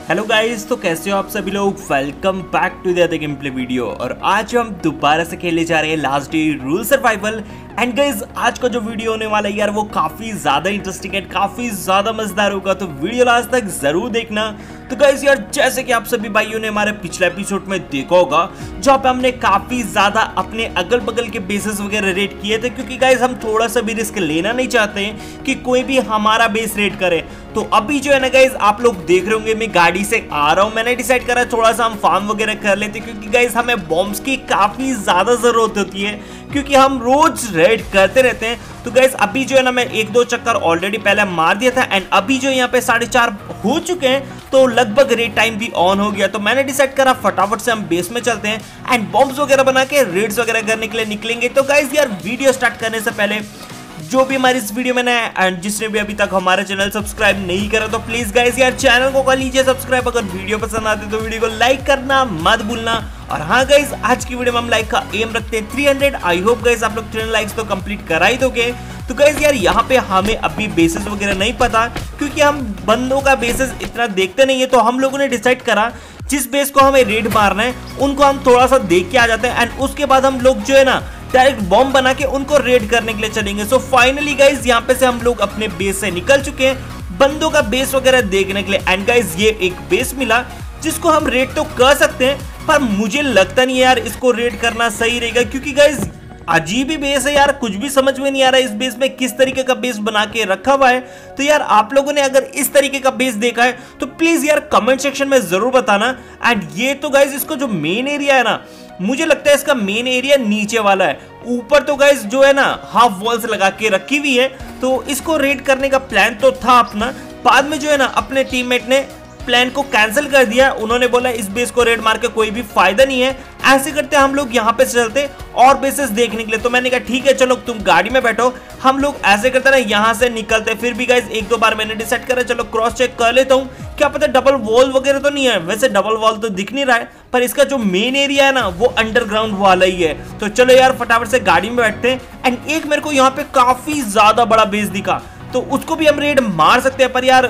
Hello guys, तो कैसे हो आप सभी लोग। Welcome back to the other game play video. और आज हम दोबारा से खेलने जा रहे हैं last day rule survival. And guys, आज का जो वीडियो होने वाला है यार, वो काफी ज्यादा इंटरेस्टिंग है, काफी ज्यादा मजेदार होगा, तो वीडियो लास्ट तक जरूर देखना। तो गाइस यार, जैसे कि आप सभी भाइयों ने हमारे पिछले एपिसोड में देखा होगा, जहाँ पे हमने काफी ज्यादा अपने अगल बगल के बेसेस वगैरह रेड किए थे, क्योंकि गाइस हम थोड़ा सा भी रिस्क लेना नहीं चाहते हैं कि कोई भी हमारा बेस रेड करे। तो अभी जो है ना गाइस, आप लोग देख रहे होंगे मैं गाड़ी से आ रहा हूँ। मैंने डिसाइड करा थोड़ा सा हम फार्म वगैरह कर लेते, क्योंकि गाइस हमें बॉम्ब्स की काफी ज्यादा जरूरत होती है, क्योंकि हम रोज रेड करते रहते हैं। तो गाइस अभी जो है ना, मैं एक दो चक्कर ऑलरेडी पहले मार दिया था, एंड अभी जो यहाँ पे 4:30 हो चुके हैं, तो लगभग रेड टाइम भी ऑन हो गया। तो मैंने डिसाइड करा फटाफट से हम बेस में चलते हैं एंड बॉम्ब्स वगैरह बना के रेड्स वगैरह करने के लिए निकलेंगे। तो गाइस यार, वीडियो स्टार्ट करने से पहले जो भी हमारी इस वीडियो में नया है एंड जिसने भी अभी तक हमारा चैनल सब्सक्राइब नहीं करा, तो प्लीज गाइस यार चैनल को कर लीजिए सब्सक्राइब। अगर वीडियो पसंद आती है तो वीडियो को लाइक करना मत भूलना। और हाँ गाइस, आज की वीडियो में हम लाइक का एम रखते हैं 300। आई होप गाइस आप लोग 300 लाइक्स तो कंप्लीट करा ही दोगे। तो गाइस यार, यहाँ पे हमें अभी बेसिस वगैरह नहीं पता, क्योंकि हम बंदों का बेसिस इतना देखते नहीं है। तो हम लोगों ने डिसाइड करा जिस बेस को हमें रेड मारना है उनको हम थोड़ा सा देख के आ जाते हैं, एंड उसके बाद हम लोग जो है ना डायरेक्ट बॉम्ब बना के उनको रेड करने के लिए चलेंगे। सो फाइनली गाइस, यहाँ पे से हम लोग अपने बेस से निकल चुके हैं बंदों का बेस वगैरह देखने के लिए। एंड गाइस, ये एक बेस मिला जिसको हम रेड तो कर सकते हैं, पर मुझे लगता नहीं है यार इसको रेड करना सही रहेगा, क्योंकि गाइस अजीब ही बेस है यार, कुछ भी समझ में नहीं आ रहा है इस बेस में किस तरीके का बेस बना के रखा हुआ है। तो यार आप लोगों ने अगर इस तरीके का बेस देखा है तो प्लीज यार कमेंट सेक्शन में जरूर बताना। एंड ये तो गाइस, इसको जो मेन एरिया है ना, मुझे लगता है इसका मेन एरिया नीचे वाला है। ऊपर तो गाइस जो है ना हाफ वॉल्स लगा के रखी हुई है, तो इसको रेड करने का प्लान तो था अपना। बाद में जो है ना अपने टीममेट ने प्लान को कैंसिल कर दिया। उन्होंने बोला इस बेस को रेड मार के कोई भी फायदा नहीं है, ऐसे करते हम लोग यहाँ पे चलते और बेसेस देखने के लिए। तो मैंने कहा ठीक है, चलो तुम गाड़ी में बैठो, हम लोग ऐसे करते ना यहाँ से निकलते। फिर भी गाइस एक दो बार मैंने डिसाइड करा चलो क्रॉस चेक कर लेता हूँ, क्या पता डबल वॉल वगैरह तो नहीं है। वैसे डबल वॉल तो दिख नहीं रहा है, पर इसका जो मेन एरिया है ना वो अंडरग्राउंड वाला ही है। तो चलो यार फटाफट से गाड़ी में बैठते हैं। एंड एक मेरे को यहाँ पे काफी ज्यादा बड़ा बेस दिखा, तो उसको भी हम रेड मार सकते हैं, पर यार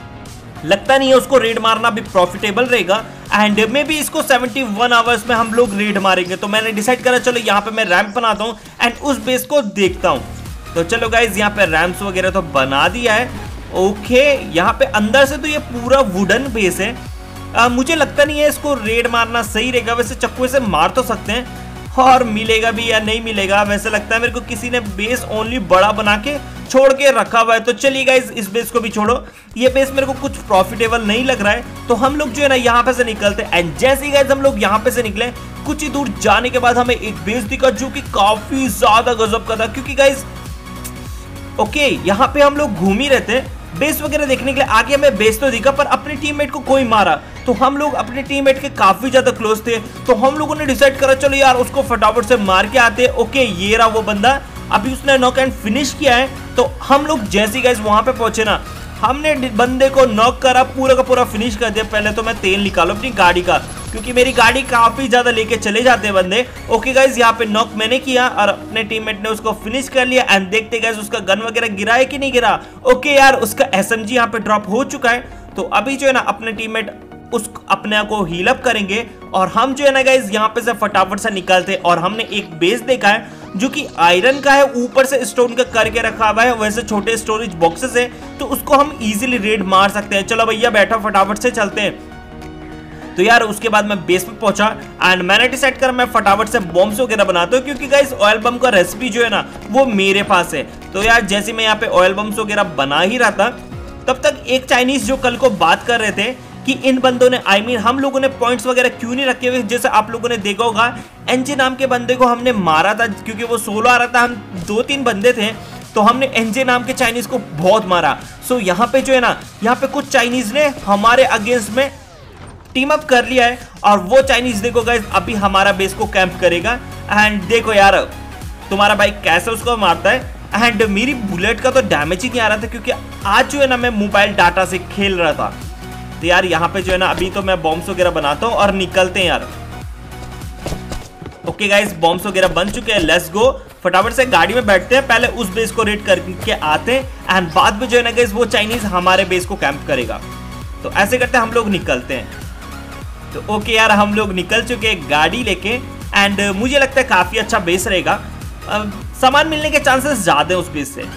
लगता नहीं है उसको रेड मारना भी प्रॉफिटेबल रहेगा। एंड मे भी इसको 71 आवर्स में हम लोग रेड मारेंगे। तो मैंने डिसाइड करा चलो यहाँ पे मैं रैंप बनाता हूँ एंड उस बेस को देखता हूँ। तो चलो गाइज, यहाँ पे रैंप्स वगैरह तो बना दिया है। ओके, यहाँ पे अंदर से तो ये पूरा वुडन बेस है। मुझे लगता नहीं है इसको रेड मारना सही रहेगा। वैसे चक्कू से मार तो सकते हैं, और मिलेगा भी या नहीं मिलेगा। वैसे लगता है मेरे को किसी ने बेस ओनली बड़ा बना के छोड़ के रखा हुआ है। तो चलिए गाइस, इस बेस को भी छोड़ो, ये बेस मेरे को कुछ प्रॉफिटेबल नहीं लग रहा है। तो हम लोग जो है ना यहाँ पे से निकलते हैं। एंड जैसे ही गाइस हम लोग यहाँ पे से निकले, कुछ ही दूर जाने के बाद हमें एक बेस दिखा जो कि काफी ज्यादा गजब का था, क्योंकि गाइस ओके यहाँ पे हम लोग घूम ही रहते हैं बेस वगैरह देखने के लिए। आगे हमें बेस तो दिखा, पर अपने टीममेट को कोई मारा। तो हम लोग अपने टीममेट के काफी ज्यादा क्लोज थे, तो हम लोगों ने डिसाइड करा चलो यार उसको फटाफट से मार के आते। ओके, ये रहा वो बंदा, अभी उसने नॉक एंड फिनिश किया है। तो हम लोग जैसे गाइस वहां पे पहुंचे ना, हमने बंदे को नॉक करा, पूरा का पूरा फिनिश कर दिया। पहले तो मैं तेल निकालू अपनी गाड़ी का, क्योंकि मेरी गाड़ी काफी ज्यादा लेके चले जाते हैं बंदे। ओके गाइस, यहाँ पे नॉक मैंने किया और अपने टीममेट ने उसको फिनिश कर लिया। एंड देखते गाइस उसका गन वगैरह गिरा है कि नहीं गिरा। ओके यार, उसका एसएमजी यहाँ पे ड्रॉप हो चुका है। तो अभी जो है ना अपने टीममेट उस अपने आप को हील अप करेंगे, और हम जो है ना गाइस यहाँ पे से फटाफट से निकलते। और हमने एक बेस देखा है जो कि आयरन का है, ऊपर से स्टोन का करके रखा हुआ है, वैसे छोटे स्टोरेज बॉक्सेस है, तो उसको हम इजीली रेड मार सकते हैं। चलो भैया बैठो, फटाफट से चलते हैं। तो यार उसके बाद मैं बेस पे पहुंचा एंड मैंने डिसाइड करा मैं फटाफट से बॉम्ब्स वगैरह बनाता हूँ, क्योंकि गाइस ऑयल बम का रेसिपी जो है ना वो मेरे पास है। तो यार जैसे मैं यहाँ पे ऑयल बम्स वगैरह बना ही रहा था, तब तक एक चाइनीज जो कल को बात कर रहे थे कि इन बंदों ने हम लोगों ने पॉइंट्स वगैरह क्यों नहीं रखे हुए। जैसे आप लोगों ने देखा होगा एनजे नाम के बंदे को हमने मारा था, क्योंकि वो सोलो आ रहा था, हम 2-3 बंदे थे, तो हमने एनजे नाम के चाइनीज को बहुत मारा। सो यहाँ पे जो है ना, यहाँ पे कुछ चाइनीज ने हमारे अगेंस्ट में टीम अप कर लिया है, और वो चाइनीज देखो गाइस अभी हमारा बेस को कैंप करेगा। एंड देखो यार तुम्हारा भाई कैसे उसको मारता है। एंड मेरी बुलेट का तो डैमेज ही नहीं आ रहा था, क्योंकि आज जो है ना मैं मोबाइल डाटा से खेल रहा था। तो यार यहाँ पे जो है ना अभी तो मैं बॉम्ब्स वगैरह बनाता हूँ और निकलते हैं यार। ओके गाइस, बॉम्ब्स वगैरह बन चुके हैं, लेट्स गो। फटाफट से गाड़ी में बैठते हैं, पहले उस बेस को रेड करके आते हैं, एंड बाद में जो है ना गाइस वो चाइनीज हमारे बेस को कैंप करेगा। तो ऐसे करते हम लोग निकलते हैं। तो ओके यार, हम लोग निकल चुके हैं गाड़ी लेके एंड मुझे लगता है काफ़ी अच्छा बेस रहेगा। सामान मिलने के चांसेस ज़्यादा हैं उस बेस से।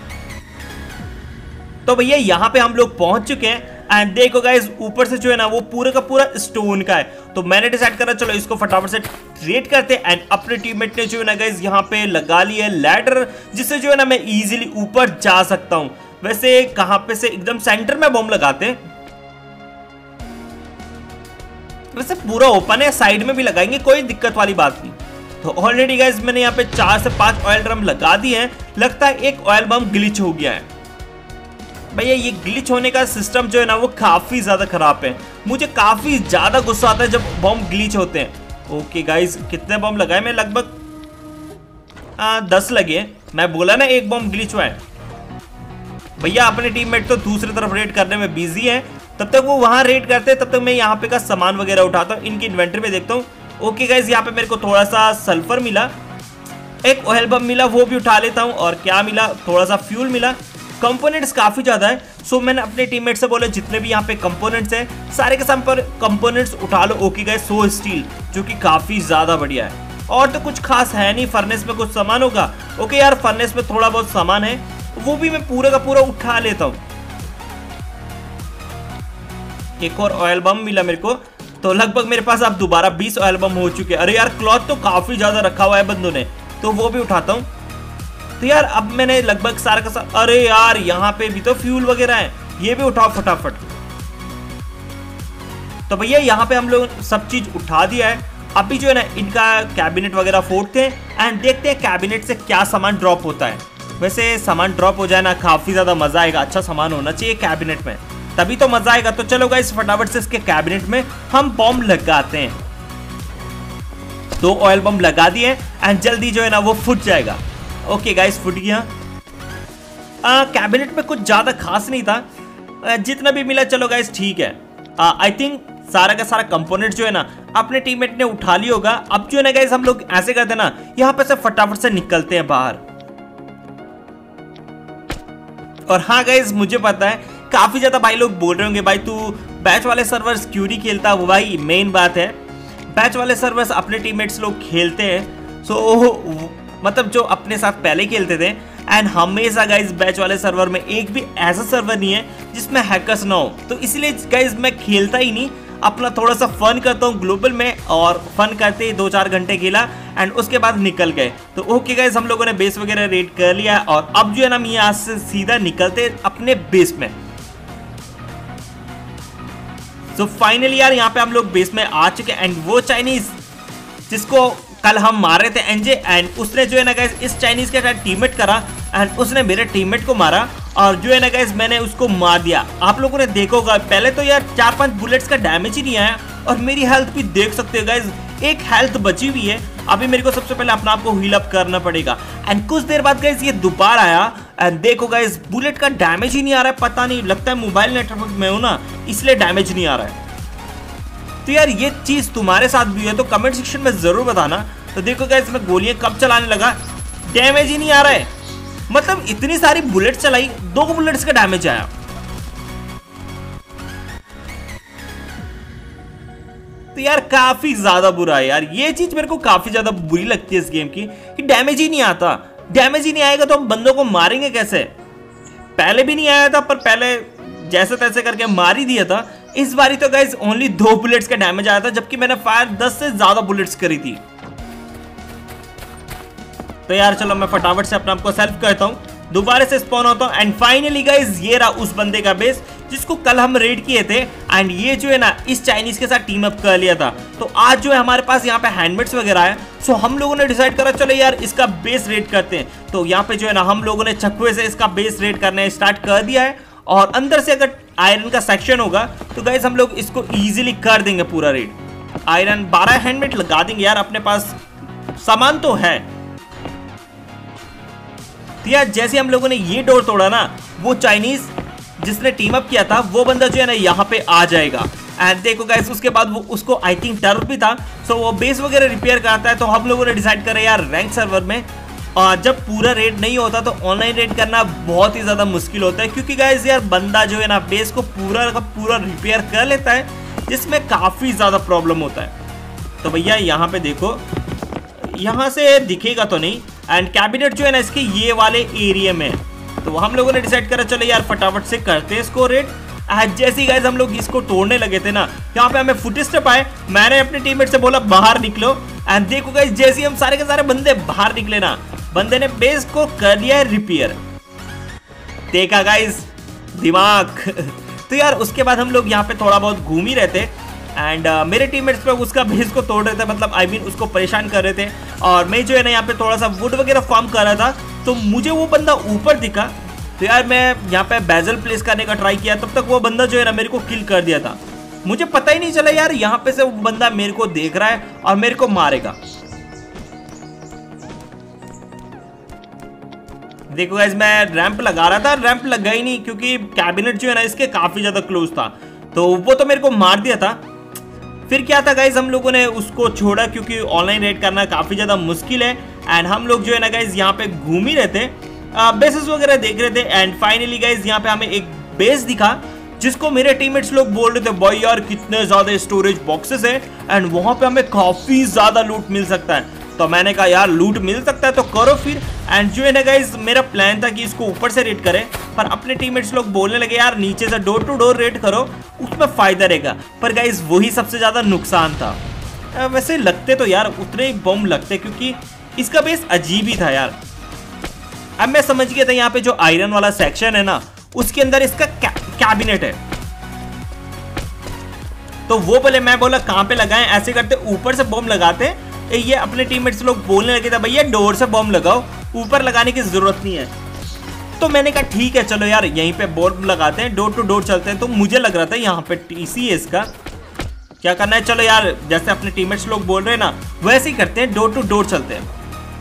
तो भैया यहाँ पे हम लोग पहुंच चुके हैं एंड देखो गाइस, ऊपर से जो है ना वो पूरे का पूरा स्टोन का है। तो मैंने डिसाइड करा चलो इसको फटाफट से ट्रेड करते हैं। एंड अपने टीममेट ने जो है ना गाइस यहाँ पे लगा लिया है लैडर, जिससे जो है ना मैं इजीली ऊपर जा सकता हूँ। वैसे कहाँ पे से, एकदम सेंटर में बॉम्ब लगाते हैं। वैसे पूरा ओपन है, साइड में भी लगाएंगे, कोई दिक्कत वाली बात नहीं। तो ऑलरेडी गाइस मैंने यहाँ पे 4 से 5 ऑयल ड्रम लगा दिए हैं। लगता है एक ऑयल बम ग्लिच हो गया है। भैया ये ग्लिच होने का सिस्टम जो है ना वो काफी ज्यादा खराब है। मुझे काफी ज्यादा गुस्सा आता है जब बम ग्लिच होते हैं। ओके गाइस, कितने बम लगाए मैं? लगभग 10 लगे। मैं बोला ना एक बम ग्लिच हुआ है। भैया अपने टीममेट तो दूसरी तरफ रेड करने में बिजी है, तब तक वो वहां रेड करते हैं, तब तक मैं यहाँ पे का सामान वगैरह उठाता हूँ, इनकी इन्वेंटरी में देखता हूँ। ओके गाइस, यहाँ पे मेरे को थोड़ा सा सल्फर मिला, एक ऑयल बम मिला, वो भी उठा लेता हूँ। और क्या मिला? थोड़ा सा फ्यूल मिला। कंपोनेंट्स काफी ज्यादा है, सो मैंने अपने टीममेट से बोला जितने भी यहाँ पे कंपोनेंट्स हैं सारे के सारे कंपोनेंट्स उठा लो। ओके गाइस, 100 स्टील जो कि काफी ज्यादा बढ़िया है। और तो कुछ खास है नहीं, फर्नेस में कुछ सामान होगा। ओके यार, फर्नेस में थोड़ा बहुत सामान है, वो भी मैं पूरा का पूरा उठा लेता हूँ। एक और ऑयल बम मिला मेरे को, तो लगभग मेरे पास अब दोबारा 20 ऑयल बम हो चुके हैं। अरे यार, क्लॉथ तो काफी ज्यादा रखा हुआ है बंदों ने, तो वो भी उठाता हूँ। तो यार अब मैंने लगभग सारा का सारा, अरे यार यहाँ पे भी तो फ्यूल वगैरह है, ये भी उठाओ फटाफट। तो भैया यहाँ पे हम लोग सब चीज उठा दिया है। अभी जो है ना इनका कैबिनेट वगैरह फोड़ते हैं एंड देखते हैं कैबिनेट से क्या सामान ड्रॉप होता है। वैसे सामान ड्रॉप हो जाए ना काफी ज्यादा मजा आएगा, अच्छा सामान होना चाहिए कैबिनेट में, तभी तो मजा आएगा। तो चलो गाइस फटाफट से इसके कैबिनेट में हम बॉम्ब लगाते हैं। 2 ऑयल बम लगा दिए एंड जल्दी जो है ना वो फूट जाएगा। ओके गाइस, फूट गया। कैबिनेट में कुछ ज्यादा खास नहीं था, जितना भी मिला चलो गाइस ठीक है। आई थिंक सारा का सारा कंपोनेंट जो है ना अपने टीममेट ने उठा लिया होगा। अब जो है ना गाइस हम लोग ऐसे करते हैं ना, यहाँ पे से फटाफट से निकलते हैं बाहर। और हाँ गाइस, मुझे पता है काफी ज्यादा भाई लोग बोल रहे होंगे भाई तू बैच वाले सर्वर्स क्यों नहीं खेलता। वो भाई मेन बात है, बैच वाले सर्वर्स अपने टीममेट्स लोग खेलते हैं। सो मतलब जो अपने साथ पहले खेलते थे, एंड हमेशा गाइज बैच वाले सर्वर में एक भी ऐसा सर्वर नहीं है जिसमें हैकर्स ना हो। तो इसलिए गाइज मैं खेलता ही नहीं, अपना थोड़ा सा फन करता हूँ ग्लोबल में, और फन करते ही 2-4 घंटे खेला एंड उसके बाद निकल गए। तो ओके गाइज, हम लोगों ने बेस वगैरह रेड कर लिया है और अब जो है ना हम यहाँ से सीधा निकलते अपने बेस में। तो फाइनली यार यहाँ पे हम लोग बेस में आ चुके हैं एंड वो चाइनीज जिसको कल हम मार रहे थे एनजे, एंड उसने जो है ना गाइस इस चाइनीज के साथ टीममेट करा एंड उसने मेरे टीममेट को मारा और जो है ना गाइस मैंने उसको मार दिया। आप लोगों ने देखा होगा पहले तो यार 4-5 बुलेट्स का डैमेज ही नहीं आया और मेरी हेल्थ भी देख सकते हो गाइस, एक हेल्थ बची हुई है। अभी मेरे को सबसे पहले अपने आप को हील अप करना पड़ेगा एंड कुछ देर बाद गाइस ये दोबारा आया एंड देखो गाइस बुलेट का डैमेज ही नहीं आ रहा है। पता नहीं, लगता है मोबाइल नेटवर्क में हो ना इसलिए डैमेज नहीं आ रहा है। तो यार ये चीज तुम्हारे साथ भी है तो कमेंट सेक्शन में जरूर बताना। तो देखो गाइस मैं गोलियां कब चलाने लगा, डैमेज ही नहीं आ रहा है। मतलब इतनी सारी बुलेट चलाई, 2 बुलेट्स का डैमेज आया। तो यार काफी ज्यादा बुरा है यार, ये चीज मेरे को काफी ज्यादा बुरी लगती है इस गेम की कि डैमेज ही नहीं आता। डैमेज ही नहीं आएगा तो हम बंदों को मारेंगे कैसे? पहले भी नहीं आया था पर पहले जैसे तैसे करके मार ही दिया था। इस बारी तो गाइस ओनली 2 बुलेट्स का डैमेज आया था, जबकि मैंने फायर 10 से ज्यादा बुलेट्स करी थी। तो यार चलो मैं फटाफट से अपने आप को सेल्फ करता हूँ, दोबारा से स्पॉन होता हूँ एंड फाइनली गाइस ये रहा उस बंदे का बेस जिसको कल हम रेड किए थे एंड ये जो है ना इस चाइनीज के साथ टीम अप कर लिया था। तो आज जो है हमारे पास यहाँ पे हैंडमेड्स वगैरह है, सो हम लोगों ने डिसाइड करा चलो यार इसका बेस रेड करते हैं। तो यहाँ पे जो है ना हम लोगों ने चक्कुए से इसका बेस रेड करने स्टार्ट कर दिया है और अंदर से अगर आयरन का सेक्शन होगा तो गाइस हम लोग इसको इजीली कर देंगे पूरा रेड। आयरन 12 हैंडमेड लगा देंगे यार, अपने पास सामान तो है। तो यार जैसे हम लोगों ने ये डोर तोड़ा ना, वो चाइनीज जिसने टीम अप किया था वो बंदा जो है ना यहाँ पे आ जाएगा एंड देखो गाइस उसके बाद वो उसको आई थिंक टर्फ भी था, सो वो बेस वगैरह रिपेयर करता है। तो हम लोगों ने डिसाइड करा यार रैंक सर्वर में जब पूरा रेड नहीं होता तो ऑनलाइन रेड करना बहुत ही ज़्यादा मुश्किल होता है, क्योंकि गाइस यार बंदा जो है ना बेस को पूरा का पूरा रिपेयर कर लेता है, जिसमें काफ़ी ज़्यादा प्रॉब्लम होता है। तो भैया यहाँ पे देखो, यहाँ से दिखेगा तो नहीं, एंड कैबिनेट जो है ना इसके ये वाले एरिया में, तो हम लोगों ने डिसाइड करा चलो यार फटाफट से करते हैं इसको रेड। जैसे ही गाइस हम लोग इसको तोड़ने लगे थे ना, यहाँ पे हमें फुट स्टेप आए, मैंने अपने टीममेट से बोला बाहर निकलो, एंड देखो गाइस जैसे ही हम सारे के सारे बंदे बाहर निकले ना, बंदे ने बेस को कर लिया है रिपेयर। देखा गाइस दिमाग। तो यार उसके बाद हम लोग यहाँ पे थोड़ा बहुत घूम ही रहे थे, एंड मेरे टीममेट्स पे उसका बेस को तोड़ रहे थे, मतलब आई मीन उसको परेशान कर रहे थे, और मैं जो है ना यहाँ पे थोड़ा सा वुड वगैरह फार्म कर रहा था, तो मुझे वो बंदा ऊपर दिखा, तो यार मैं यहाँ पे बेजल प्लेस करने का ट्राई किया, तब तक वो बंदा जो है ना मेरे को किल कर दिया था। मुझे पता ही नहीं चला यार यहाँ पे से वो बंदा मेरे को देख रहा है और मेरे को मारेगा। देखो गाइस मैं रैंप लगा रहा था, रैंप लगा ही नहीं, क्योंकि कैबिनेट जो है ना इसके काफी ज्यादा क्लोज था, तो वो तो मेरे को मार दिया था। फिर क्या था गाइस, हम लोगों ने उसको छोड़ा क्योंकि ऑनलाइन रेड करना काफी ज्यादा मुश्किल है, एंड हम लोग जो है ना गाइस यहाँ पे घूम ही रहे थे, बेसेस वगैरह देख रहे थे, एंड फाइनली गाइस यहाँ पे हमें एक बेस दिखा, जिसको मेरे टीममेट्स लोग बोल रहे थे भाई यार कितने ज्यादा स्टोरेज बॉक्सेस है, एंड वहां पे हमें काफी ज्यादा लूट मिल सकता है। तो मैंने कहा यार लूट मिल सकता है तो करो फिर, एंड जो है ना गाइस मेरा प्लान था कि इसको ऊपर से रेड करें, पर अपने टीममेट्स लोग बोलने लगे यार नीचे से डोर टू डोर रेड करो, उसमें फायदा रहेगा। पर गाइस वही सबसे ज्यादा नुकसान था। वैसे लगते तो यार उतने ही बम लगते, क्योंकि इसका बेस अजीब ही था यार। अब मैं समझ गया था यहाँ पे जो आयरन वाला सेक्शन है ना, उसके अंदर इसका कैबिनेट है, तो वो बोले, मैं बोला कहां पे लगाएं, ऐसे करते ऊपर से बम लगाते हैं। ये अपने टीममेट्स लोग बोलने लगे थे भैया डोर से बम लगाओ, ऊपर लगाने की जरूरत नहीं है। तो मैंने कहा ठीक है चलो यार यहीं पे बम लगाते हैं, डोर टू डोर चलते हैं। तो मुझे लग रहा था यहाँ पे टीसी है इसका, क्या करना है, चलो यार जैसे अपने टीममेट्स लोग बोल रहे हैं ना वैसे ही करते हैं, डोर टू डोर चलते हैं।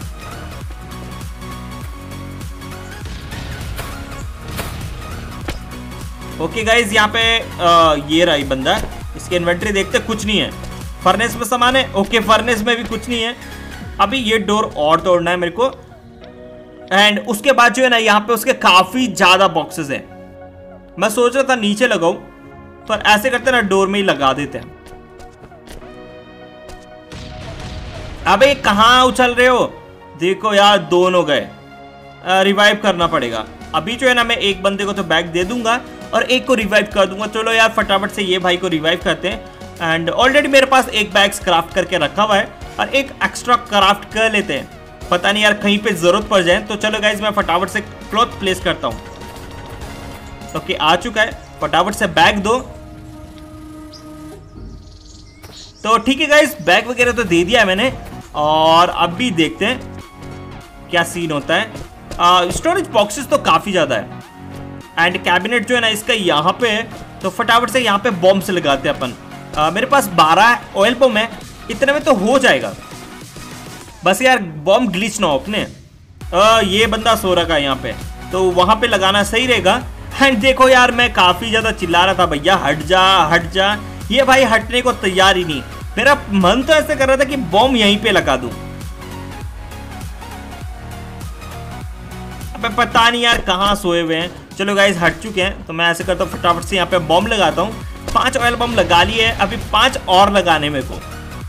ओके गाइज यहाँ पे ये रहा बंदा, इसकी इन्वेंट्री देखते कुछ नहीं है, फर्नेस में सामान है, ओके फर्नेस में भी कुछ नहीं है। अभी ये डोर और तोड़ना है मेरे को, एंड उसके बाद जो है ना यहाँ पे उसके काफी ज्यादा बॉक्सेस हैं। मैं सोच रहा था नीचे लगाऊं, पर ऐसे करते ना डोर में ही लगा देते हैं। अबे कहाँ उछल रहे हो, देखो यार दोनों गए, रिवाइव करना पड़ेगा। अभी जो है ना मैं एक बंदे को तो बैग दे दूंगा और एक को रिवाइव कर दूंगा। चलो यार फटाफट से ये भाई को रिवाइव करते हैं, एंड ऑलरेडी मेरे पास एक बैग क्राफ्ट करके रखा हुआ है और एक एक्स्ट्रा क्राफ्ट कर लेते हैं, पता नहीं यार कहीं पे जरूरत पड़ जाए। तो चलो गाइज मैं फटाफट से क्लॉथ प्लेस करता हूँ। ओके आ चुका है, फटाफट से बैग दो। तो ठीक है गाइज बैग वगैरह तो दे दिया है मैंने, और अब भी देखते हैं क्या सीन होता है। स्टोरेज बॉक्सेस तो काफी ज्यादा है, एंड कैबिनेट जो है ना इसका यहाँ पे है, तो फटाफट से यहाँ पे बॉम्ब से लगाते हैं अपन। मेरे पास 12 ऑयल बम है, इतने में तो हो जाएगा, बस यार बॉम्ब ग्लिच ना हो अपने। ये बंदा सो रखा है यहाँ पे, तो वहां पे लगाना सही रहेगा। एंड देखो यार मैं काफी ज्यादा चिल्ला रहा था भैया हट जा हट जा, ये भाई हटने को तैयार ही नहीं। मेरा मन तो ऐसे कर रहा था कि बॉम्ब यहीं पे लगा दूं, अबे पता नहीं यार कहाँ सोए हुए हैं। चलो गाइस हट चुके हैं, तो मैं ऐसे करता हूँ फटाफट से यहाँ पे बॉम्ब लगाता हूँ। 5 ऑयल बम लगा लिए, अभी 5 और लगाने मेरे को।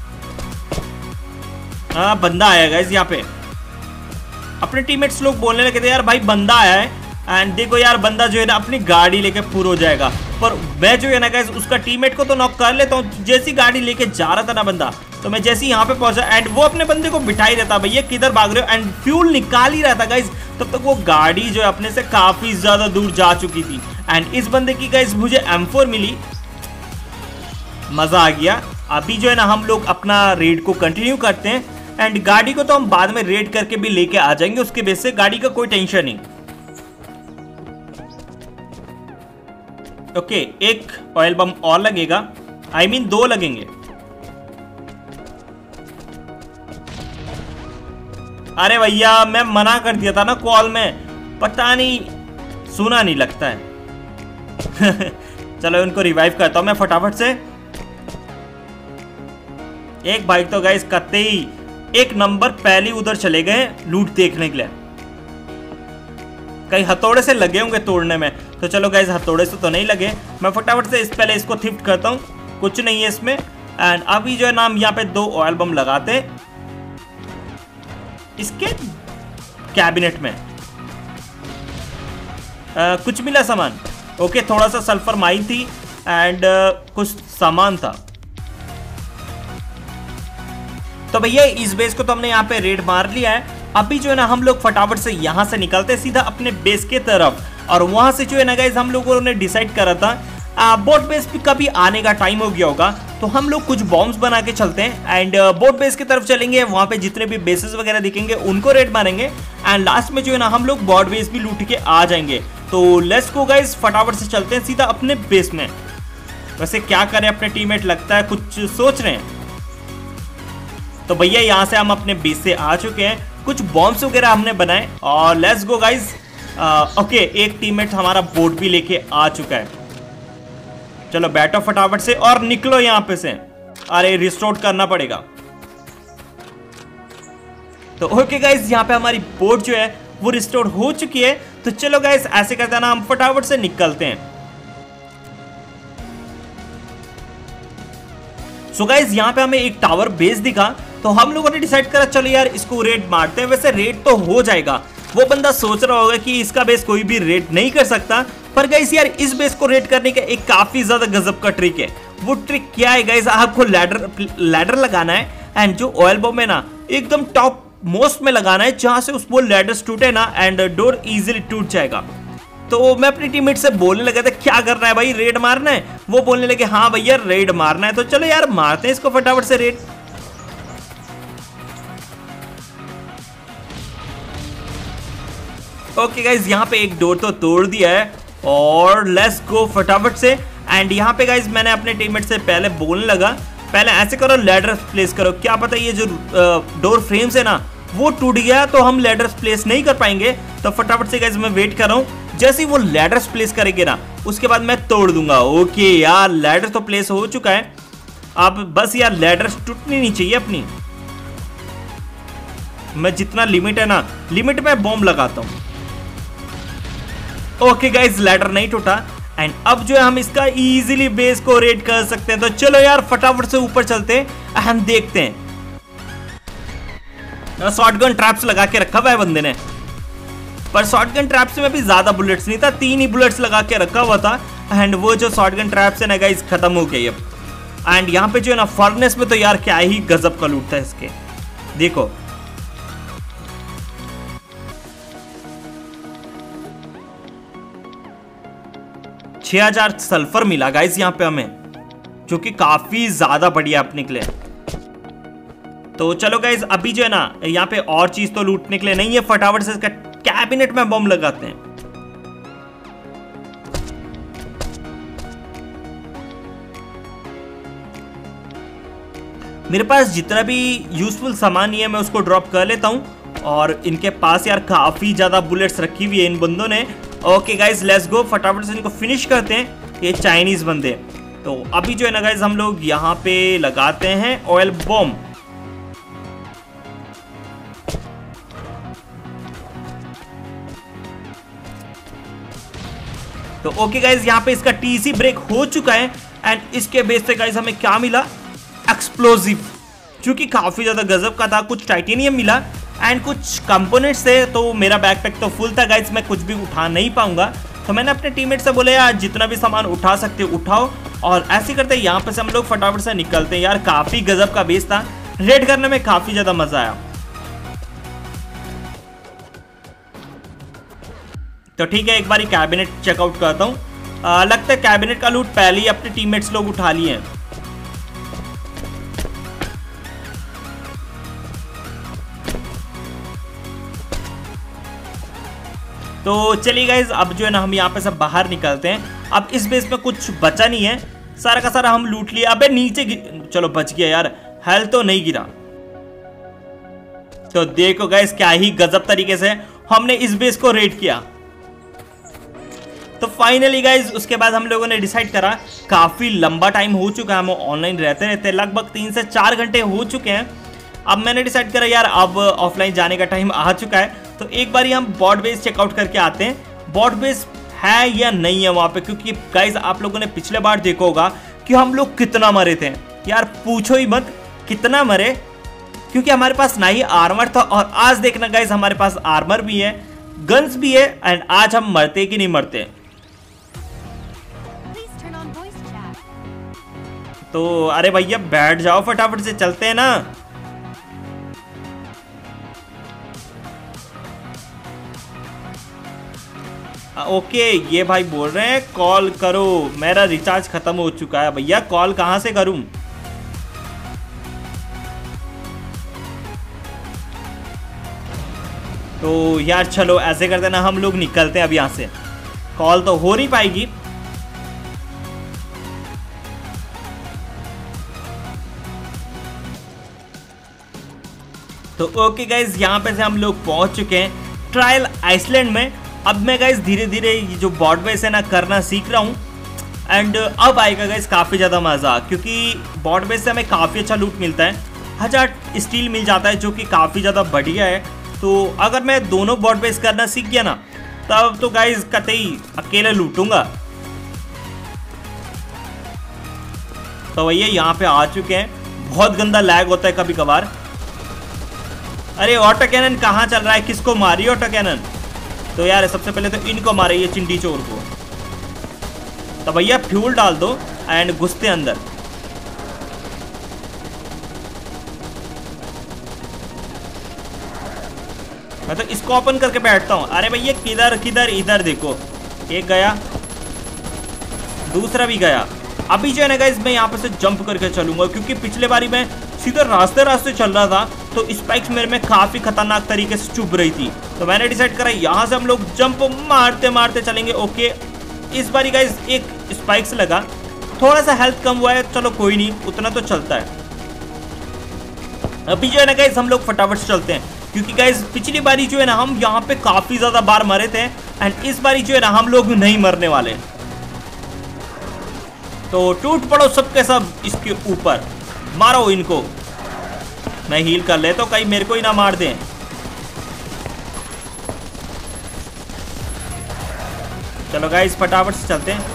हाँ बंदा आया गाइस यहाँ पे, अपने टीममेट्स लोग बोलने लगे थे यार भाई बंदा आया है, एंड देखो यार बंदा जो है ना अपनी गाड़ी लेके पूरा हो जाएगा। पर मैं जो है ना गाइस उसका टीममेट को तो नॉक कर लेता हूँ। जैसी गाड़ी लेके जा रहा था ना बंदा, तो मैं जैसे ही यहाँ पे पहुंचा, एंड वो अपने बंदे को बिठा ही रहता भैया किधर भाग रहे हो, एंड फ्यूल निकाल ही रहा था गाइस। तब तक वो गाड़ी जो है अपने से काफी ज्यादा दूर जा चुकी थी, एंड इस बंदे की गाइस मुझे M4 मिली, मजा आ गया। अभी जो है ना हम लोग अपना रेड को कंटिन्यू करते हैं, एंड गाड़ी को तो हम बाद में रेड करके भी लेके आ जाएंगे, उसके बेस से गाड़ी का कोई टेंशन नहीं। ओके एक ऑयल बम और लगेगा, आई मीन 2 लगेंगे। अरे भैया मैं मना कर दिया था ना कॉल में, पता नहीं सुना नहीं लगता है। चलो उनको रिवाइव करता हूं मैं फटाफट से। एक बाइक तो गाइस कत्ते ही एक नंबर पहले उधर चले गए लूट देखने के लिए। कहीं हथौड़े से लगे होंगे तोड़ने में, तो चलो गाइस हथौड़े से तो नहीं लगे। मैं फटाफट से पहले इसको थिफ्ट करता हूँ, कुछ नहीं है इसमें। एंड अभी जो है ना हम यहाँ पे 2 ऑयल बम लगाते हैं इसके कैबिनेट में। कुछ मिला सामान, ओके थोड़ा सा सल्फर माइन थी एंड कुछ सामान था। तो भैया इस बेस को तो हमने यहाँ पे रेड मार लिया है। अभी जो है ना हम लोग फटाफट से यहाँ से निकलते हैं सीधा अपने बेस के तरफ। और वहां से जो है ना गाइस हम लोगों ने डिसाइड करा था बोट बेस पे कभी आने का टाइम हो गया होगा, तो हम लोग कुछ बॉम्ब्स बना के चलते हैं एंड बोट बेस की तरफ चलेंगे। वहां पे जितने भी बेसेस वगैरह दिखेंगे उनको रेड मारेंगे एंड लास्ट में जो है ना हम लोग बोट बेस भी लूट के आ जाएंगे। तो लेट्स गो गाइस, फटाफट से चलते हैं सीधा अपने बेस में। वैसे क्या करें, अपने टीममेट लगता है कुछ सोच रहे हैं। तो भैया यहाँ से हम अपने बेस से आ चुके हैं, कुछ बॉम्ब्स वगैरह हमने बनाए और लेट्स गो गाइस। ओके एक टीममेट हमारा बोट भी लेके आ चुका है। चलो बैठो फटाफट से और निकलो यहाँ पे से। अरे रिस्टोर करना पड़ेगा। तो ओके गाइस यहाँ पे हमारी बोट जो है वो रिस्टोर हो चुकी है। तो चलो गाइस ऐसे करते हैं ना, हम फटाफट से निकलते हैं। सो गाइस यहाँ पे हमें एक टावर बेस दिखा, तो हम लोगों ने डिसाइड करा चलो यार इसको रेड मारते हैं। वैसे रेड तो हो जाएगा, वो बंदा सोच रहा होगा कि इसका बेस कोई भी रेड नहीं कर सकता, पर गाइस यार इस बेस को रेड करने का एक काफी ज्यादा गजब का ट्रिक है। वो ट्रिक क्या है गाइस, आपको लैडर लगाना है एंड जो ऑयल बम है ना एकदम टॉप मोस्ट में लगाना है, जहां से उस वो लैडर्स टूटे ना एंड डोर इजीली टूट जाएगा। तो मैं अपनी टीममेट से बोलने लगा था क्या करना है भाई, रेड मारना है? वो बोलने लगे हाँ भैया रेड मारना है। तो चलो यार मारते हैं इसको फटाफट से रेड। ओके गाइज यहाँ पे एक डोर तो तोड़ दिया है और लेट्स गो फटाफट से। एंड यहाँ पे गाइज मैंने अपने टीममेट से पहले बोलने लगा पहले ऐसे करो लैडर प्लेस करो, क्या पता ये जो डोर फ्रेम्स है ना वो टूट गया तो हम लैडर्स प्लेस नहीं कर पाएंगे। तो फटाफट से गाइज मैं वेट कर रहा हूँ, जैसे ही वो लैडर्स प्लेस करेंगे ना उसके बाद मैं तोड़ दूंगा। ओके यार लैडर तो प्लेस हो चुका है, अब बस यार लैडर्स टूटनी नहीं चाहिए अपनी। मैं जितना लिमिट है ना लिमिट में बॉम्ब लगाता हूँ। ओके गाइज लैडर नहीं टूटा एंड अब जो है हम इसका इजीली बेस को रेड कर सकते हैं। तो चलो यार फटाफट से ऊपर चलते हैं, हम देखते हैं। शॉटगन ट्रैप्स लगा के रखा हुआ है बंदे ने, पर शॉटगन ट्रैप्स में भी ज्यादा बुलेट्स नहीं था, 3 ही बुलेट्स लगा के रखा हुआ था एंड वो जो शॉटगन ट्रैप्स है ना गाइस खत्म हो गई अब। एंड यहाँ पे जो है ना फर्नेस में तो यार क्या ही गजब का लूट था इसके, देखो। $6000 सल्फर मिला गाइस यहाँ पे हमें, जो कि काफी ज्यादा बढ़िया अपने के लिए। तो चलो गाइस अभी जो है ना यहाँ पे और चीज तो लूटने के लिए नहीं है, फटाफट से इसका कैबिनेट में बम लगाते हैं। मेरे पास जितना भी यूजफुल सामान है मैं उसको ड्रॉप कर लेता हूं और इनके पास यार काफी ज्यादा बुलेट्स रखी हुई है इन बंदों ने। ओके गाइस लेट्स गो, फटाफट से इनको फिनिश करते हैं ये चाइनीज बंदे। तो अभी जो है ना गाइस हम लोग यहाँ पे लगाते हैं ऑयल बॉम्ब। तो ओके गाइस यहाँ पे इसका टीसी ब्रेक हो चुका है एंड इसके बेस पे गाइस हमें क्या मिला, एक्सप्लोजिव, जो कि काफी ज्यादा गजब का था। कुछ टाइटेनियम मिला एंड कुछ कंपोनेंट्स थे। तो मेरा बैकपैक तो फुल था गाइस, मैं कुछ भी उठा नहीं पाऊंगा। तो मैंने अपने टीममेट से बोले यार जितना भी सामान उठा सकते हो उठाओ, और ऐसे करते यहाँ पे से हम लोग फटाफट से निकलते हैं। यार काफी गजब का बेस था, रेड करने में काफी ज्यादा मजा आया। तो ठीक है एक बार कैबिनेट चेकआउट करता हूँ। लगता है कैबिनेट का लूट पहले ही अपने टीममेट्स लोग उठा लिए हैं। तो चलिए गाइज अब जो है ना हम यहाँ पे सब बाहर निकलते हैं। अब इस बेस में कुछ बचा नहीं है, सारा का सारा हम लूट लिया। अबे नीचे चलो बच गया यार, हेल्थ तो नहीं गिरा। तो देखो गाइज क्या ही गजब तरीके से हमने इस बेस को रेड किया। तो फाइनली गाइज उसके बाद हम लोगों ने डिसाइड करा, काफी लंबा टाइम हो चुका है हम ऑनलाइन रहते रहते, लगभग 3 से 4 घंटे हो चुके हैं। अब मैंने डिसाइड करा यार अब ऑफलाइन जाने का टाइम आ चुका है, तो एक बार हम बॉट बेस चेकआउट करके आते हैं बॉट बेस है या नहीं है वहाँ पे। क्योंकि गाइज आप लोगों ने पिछले बार देखा होगा कि हम लोग कितना मरे थे यार, पूछो ही मत कितना मरे, क्योंकि हमारे पास ना ही आर्मर था। और आज देखना गाइज हमारे पास आर्मर भी है, गन्स भी है, एंड आज हम मरते कि नहीं मरते। तो अरे भैया बैठ जाओ, फटाफट से चलते हैं ना। ओके ये भाई बोल रहे हैं कॉल करो, मेरा रिचार्ज खत्म हो चुका है। भैया कॉल कहां से करूं? तो यार चलो ऐसे करते ना, हम लोग निकलते हैं अब यहाँ से, कॉल तो हो नहीं पाएगी। तो ओके गाइज यहाँ पे से हम लोग पहुंच चुके हैं ट्रायल आइसलैंड में। अब मैं गाइज धीरे धीरे जो बॉट बेस है ना करना सीख रहा हूँ, एंड अब आएगा गाइज काफ़ी ज़्यादा मज़ा, क्योंकि बॉट बेस से हमें काफ़ी अच्छा लूट मिलता है। 1000 स्टील मिल जाता है जो कि काफ़ी ज़्यादा बढ़िया है। तो अगर मैं दोनों बॉट बेस करना सीख गया ना, तब तो गाइज कतई अकेले लूटूंगा। तो भैया यहाँ पे आ चुके हैं, बहुत गंदा लैग होता है कभी कभार। अरे ऑटो कैनन कहाँ चल रहा है, किसको मारी ऑटो कैनन? तो यार सबसे पहले तो इनको मारे, ये चिंटी चोर को। तो भैया फ्यूल डाल दो एंड घुसते अंदर। मैं तो इसको ओपन करके बैठता हूँ। अरे भैया किधर किधर, इधर देखो, एक गया, दूसरा भी गया। अभी जो है ना गाइस मैं यहाँ पे से जंप करके चलूंगा, क्योंकि पिछले बारी मैं सीधा रास्ते चल रहा था तो स्पाइक्स मेरे में काफी खतरनाक तरीके से चुभ रही थी। तो मैंने डिसाइड करा यहाँ से हम लोग जंप मारते मारते चलेंगे। ओके इस बारी गाइस एक स्पाइक्स लगा, थोड़ा सा हेल्थ कम हुआ है, चलो कोई नहीं, उतना तो चलता है। अभी जो है ना गाइस हम लोग फटाफट से चलते हैं, क्योंकि गाइस पिछली बारी जो है ना हम यहाँ पे काफी ज्यादा बार मरे थे, एंड इस बारी जो है ना हम लोग नहीं मरने वाले। तो टूट पड़ो सबके सब इसके ऊपर, मारो इनको। मैं हील कर ले तो कहीं मेरे को ही ना मार दें। चलो गाइस फटाफट से चलते हैं।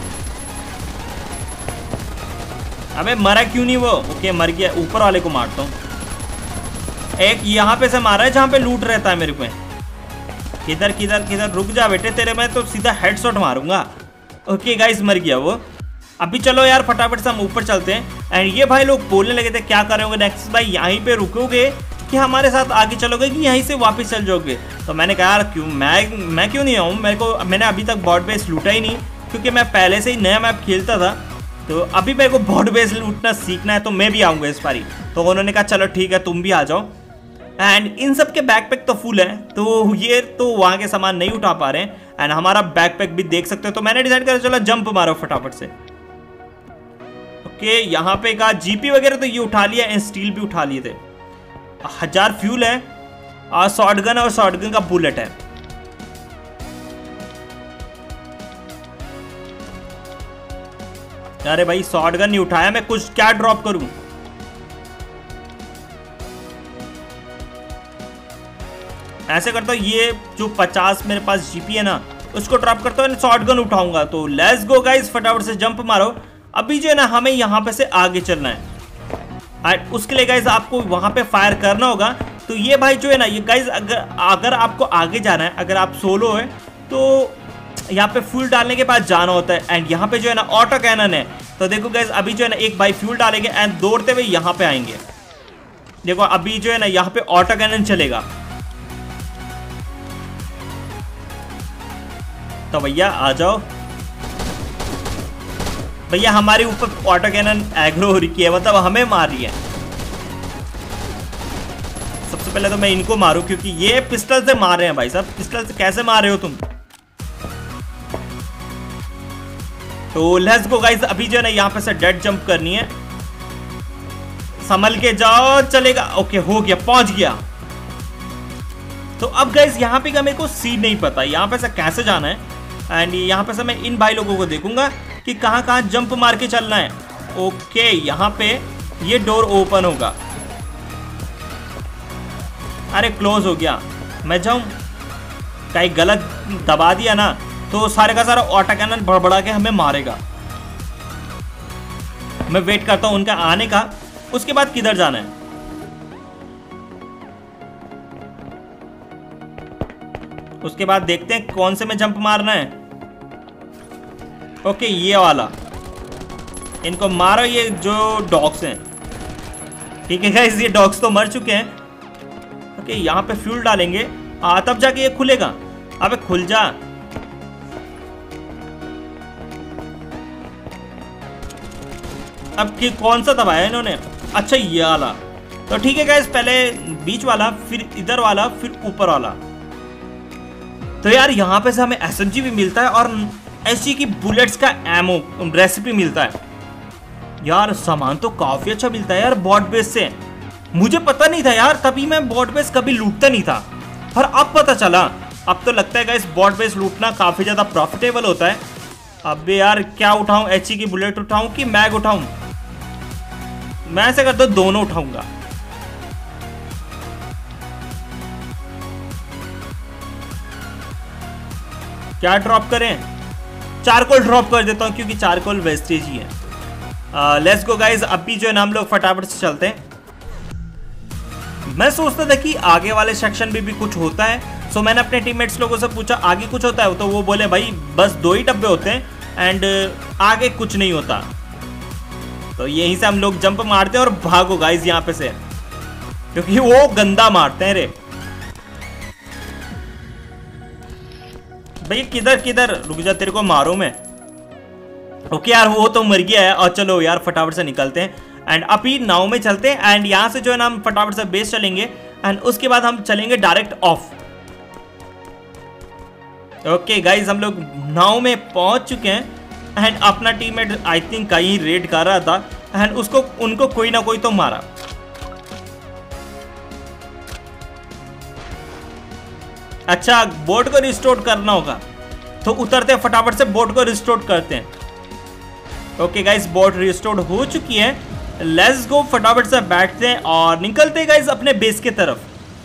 अबे मरा क्यों नहीं वो? ओके मर गया, ऊपर वाले को मारता हूँ। एक यहाँ पे से मारा है जहाँ पे लूट रहता है मेरे को। किधर किधर किधर, रुक जा बेटे, तेरे मैं तो सीधा हेडशॉट मारूंगा। ओके गाइस मर गया वो। अभी चलो यार फटाफट से हम ऊपर चलते हैं। एंड ये भाई लोग बोलने लगे थे क्या करोगे नेक्स्ट भाई, यहीं पे रुकोगे कि हमारे साथ आगे चलोगे कि यहीं से वापस चल जाओगे? तो मैंने कहा यार क्यों, मैं क्यों नहीं आऊँ, मैंने अभी तक बॉट बेस लूटा ही नहीं, क्योंकि मैं पहले से ही नया मैप खेलता था। तो अभी मेरे को बॉट बेस लूटना सीखना है, तो मैं भी आऊँगा इस बारी। तो उन्होंने कहा चलो ठीक है तुम भी आ जाओ। एंड इन सब के बैकपैक तो फुल है, तो ये तो वहाँ के सामान नहीं उठा पा रहे हैं। एंड हमारा बैकपैक भी देख सकते हो। तो मैंने डिसाइड करा चलो जंप मारो फटाफट से। ओके यहाँ पे कहा जीपी वगैरह तो ये उठा लिया, एंड स्टील भी उठा लिए थे। 1000 फ्यूल है, और शॉटगन और शॉटगन का बुलेट है। अरे भाई शॉटगन नहीं उठाया मैं, कुछ क्या ड्रॉप करूं? ऐसे करता हूं, ये जो 50 मेरे पास जीपी है ना उसको ड्रॉप करता हूं, शॉटगन उठाऊंगा। तो लेट्स गो गाइस फटाफट से जंप मारो। अभी जो है ना हमें यहाँ पे से आगे चलना है, उसके लिए गाइज आपको वहां पे फायर करना होगा। तो ये भाई जो है ना ये गाइज अगर आपको आगे जाना है, अगर आप सोलो है तो यहाँ पे फ्यूल डालने के बाद जाना होता है। एंड यहाँ पे जो है ना ऑटो कैनन है। तो देखो गाइज अभी जो है ना एक भाई फ्यूल डालेंगे एंड दौड़ते हुए यहाँ पे आएंगे। देखो अभी जो है ना यहाँ पे ऑटो कैनन चलेगा। तो भैया आ जाओ भैया, हमारे ऊपर ऑटो कैनन एग्रो हो रही है, मतलब हमें मार रही है। सबसे पहले तो मैं इनको मारूं, क्योंकि ये पिस्टल से मार रहे हैं भाई साहब। पिस्टल से कैसे मार रहे हो तुम? तो लेट्स गो गाइस, अभी जो है ना यहाँ पे से डेड जंप करनी है। संभल के जाओ, चलेगा। ओके हो गया, पहुंच गया। तो अब गाइस यहाँ पे का मेरे को सीन नहीं पता, यहाँ पे से कैसे जाना है। एंड यहाँ पे से मैं इन भाई लोगों को देखूंगा कि कहाँ कहाँ जंप मार के चलना है। ओके यहाँ पे ये डोर ओपन होगा। अरे क्लोज हो गया, मैं जाऊं? कहीं गलत दबा दिया ना तो सारे का सारा ऑटो कैनन भड़बड़ा के हमें मारेगा। मैं वेट करता हूं उनका आने का, उसके बाद किधर जाना है। उसके बाद देखते हैं कौन से में जंप मारना है। ओके ये वाला, इनको मारो, ये जो डॉग्स हैं। ठीक है गाइस, ये डॉग्स तो मर चुके हैं। ओके यहाँ पे फ्यूल डालेंगे, तब जाके ये खुलेगा। अबे खुल जा। अब कौन सा दबाया इन्होंने? अच्छा ये वाला। तो ठीक है गाइस, पहले बीच वाला, फिर इधर वाला, फिर ऊपर वाला। तो यार यहाँ पे से हमें एसएमजी भी मिलता है और एसजी की बुलेट्स का एमो रेसिपी मिलता है। यार सामान तो काफी अच्छा मिलता है यार बॉट बेस से। मुझे पता नहीं था यार, तभी मैं बॉट बेस कभी लूटता नहीं था, पर अब पता चला। अब तो लगता है गाइस बॉट बेस लूटना काफी ज्यादा प्रॉफिटेबल होता है। अब यार क्या उठाऊं, एचई की बुलेट उठाऊं कि मैग उठाऊं? मैं ऐसे करता हूं, दोनों उठाऊंगा। क्या ड्रॉप करें? चारकोल ड्रॉप कर देता हूं क्योंकि चारकोल वेस्टेज ही है। लेट्स गो गाइज, अभी जो है ना हम लोग फटाफट से चलते हैं। मैं सोचता था कि आगे वाले सेक्शन में भी कुछ होता है, सो मैंने अपने टीममेट्स लोगों से पूछा आगे कुछ होता है, तो वो बोले भाई बस 2 ही डब्बे होते हैं एंड आगे कुछ नहीं होता। तो यहीं से हम लोग जंप मारते हैं और भागो गाइज यहाँ पे से, क्योंकि वो गंदा मारते हैं रे। भाई किधर किधर, रुक जा, तेरे को मारो मैं। ओके यार वो तो मर गया है। और चलो यार फटाफट से निकलते हैं एंड अभी नाव में चलते हैं एंड यहाँ से जो है ना हम फटाफट से बेस चलेंगे एंड उसके बाद हम चलेंगे डायरेक्ट ऑफ। ओके गाइज, हम लोग नाव में पहुंच चुके हैं एंड अपना टीममेट आई थिंक कहीं रेड कर रहा था एंड उनको कोई ना कोई तो मारा। अच्छा बोट को रिस्टोर करना होगा, तो उतरते हैं फटाफट से, बोट को रिस्टोर करते हैं। ओके गाइस, बोट रिस्टोर हो चुकी है। लेट्स गो, फटाफट से बैठते हैं और निकलते हैं गाइस अपने बेस के तरफ।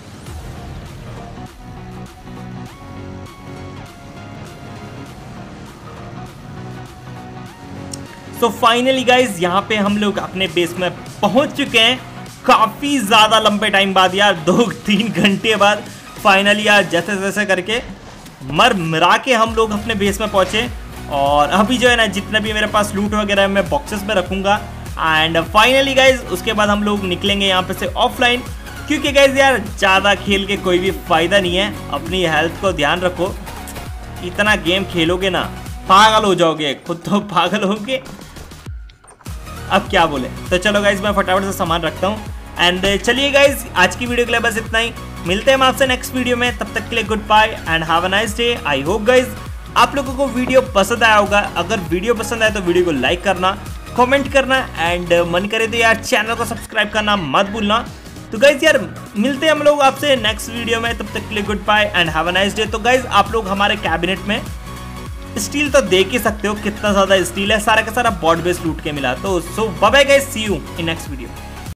सो फाइनली गाइस यहाँ पे हम लोग अपने बेस में पहुंच चुके हैं, काफी ज्यादा लंबे टाइम बाद यार, 2-3 घंटे बाद फाइनली यार जैसे जैसे करके मरा के हम लोग अपने बेस में पहुंचे। और अभी जो है ना जितना भी मेरे पास लूट वगैरह है मैं बॉक्सेस में रखूंगा एंड फाइनली गाइज उसके बाद हम लोग निकलेंगे यहाँ पे से ऑफलाइन, क्योंकि गाइज यार ज़्यादा खेल के कोई भी फायदा नहीं है। अपनी हेल्थ को ध्यान रखो, इतना गेम खेलोगे ना पागल हो जाओगे, खुद तो पागल होगे। अब क्या बोले, तो चलो गाइज मैं फटाफट से सामान रखता हूँ एंड चलिए गाइज आज की वीडियो के लिए बस इतना ही। मिलते हैं हम आपसे नेक्स्ट वीडियो में, तब तक के लिए goodbye and have a nice day. I hope guys आप लोगों को वीडियो पसंद आया होगा। अगर वीडियो पसंद आए तो वीडियो को लाइक करना, कमेंट करना एंड मन करे तो यार चैनल को सब्सक्राइब करना मत भूलना। तो गाइज यार मिलते हैं हम लोग आपसे नेक्स्ट वीडियो में, तब तक के लिए goodbye and have a nice day. तो गाइज आप लोग हमारे कैबिनेट में स्टील तो देख ही सकते हो कितना ज्यादा स्टील है, सारा का सारा बॉट बेस लूट के मिला। तो so bye bye guys, see you in next video.